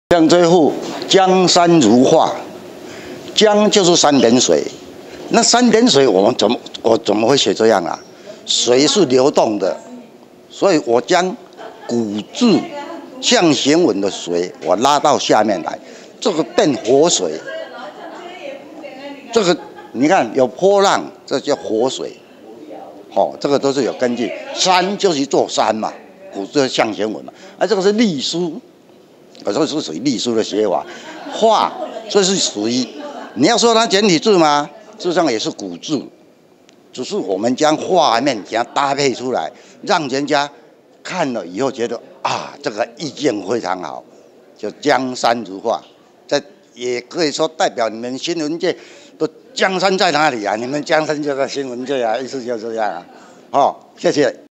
像这幅江山如画，江就是三点水，那三点水我怎么会写这样啊？水是流动的，所以我将古字象形文的水我拉到下面来，这个变活水，这个你看有波浪，这叫活水，这个都是有根据。山就是一座山嘛，古字象形文嘛，这个是隶书。这是属于隶书的写法，画这是属于你要说它简体字吗？事实上也是古字，只是我们将画面给它搭配出来，让人家看了以后觉得啊，这个意境非常好，就江山如画。这也可以说代表你们新闻界的江山在哪里啊？你们江山就在新闻界啊，意思就这样啊。谢谢。